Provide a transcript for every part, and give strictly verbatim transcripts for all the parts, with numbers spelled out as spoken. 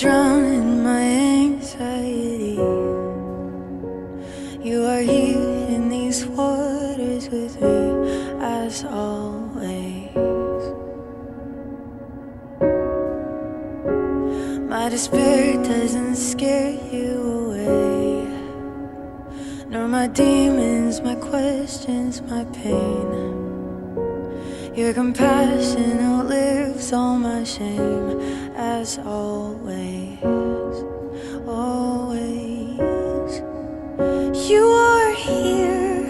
drown in my anxiety. You are here in these waters with me as always. My despair doesn't scare you away, nor my demons, my questions, my pain. Your compassion outlives all my shame, as always, always. You are here,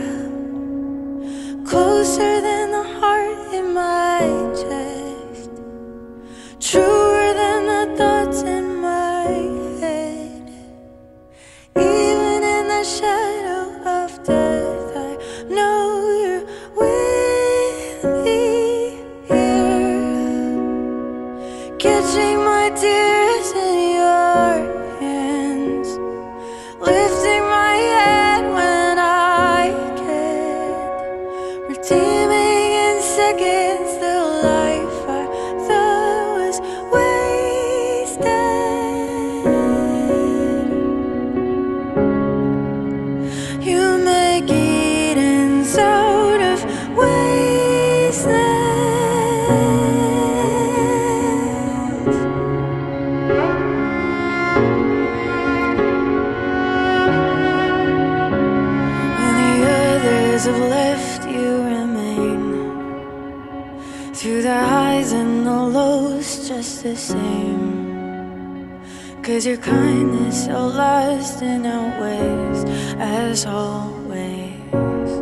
closer than the heart in my chest, truer than the thoughts in my head. Even in the shadow of death, I know you're with me here, catching my tears in your hands, lifting my head when I can't, redeeming in seconds the life I thought was wasted. You make Edens out of wastelands. When the others have left, you remain, through the highs and the lows just the same. 'Cause your kindness outlasts and outweighs, as always,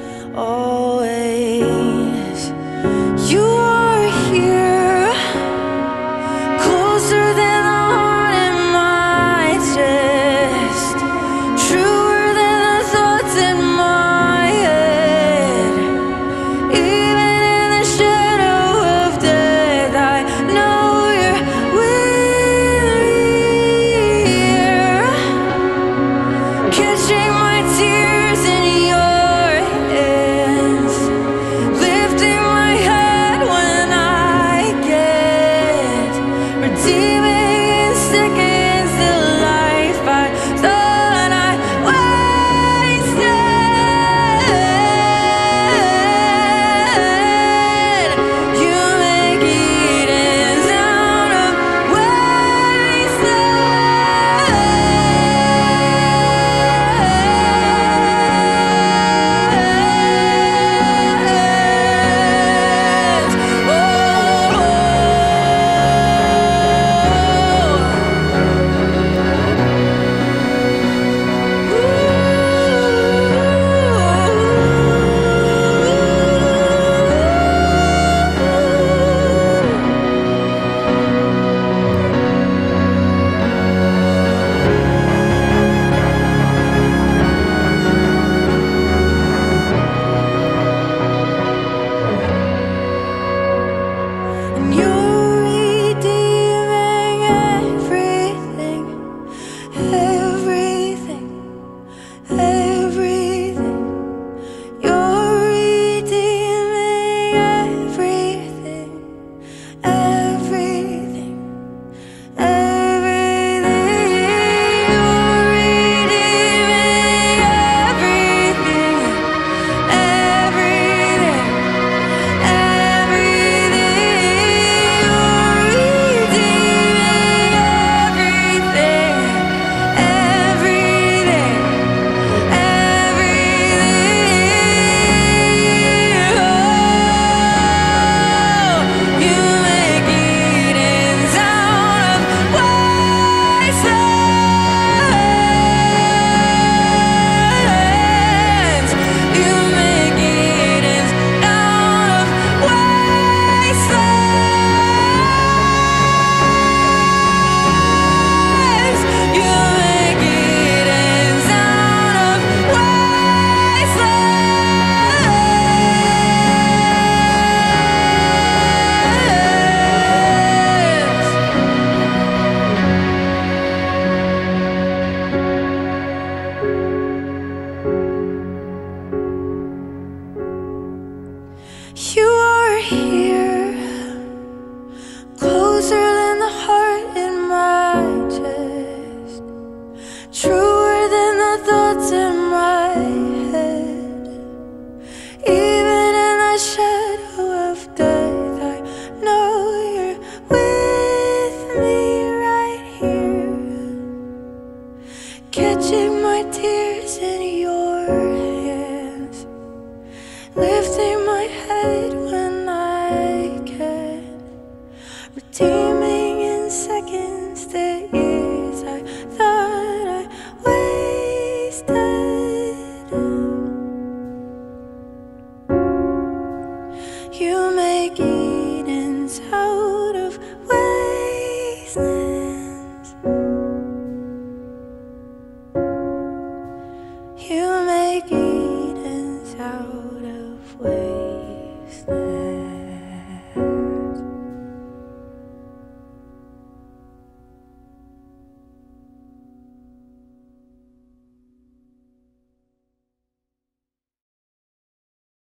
always. You are here, closer than the heart in my chest, truer than the thoughts in my head. Even in the shadow of death, I know you're with me here, catching my tears in your hands, lifting my head when I get, redeeming in seconds the life I thought I wasted. You make Edens out of wastelands. And you're redeeming everything, everything, everything. You're redeeming everything, everything, everything. You're redeeming everything, everything, everything. You're redeeming everything, everything, everything. Oh, you make Edens out of wastelands. You make Edens out of wastelands. You make Edens out of wastelands. see me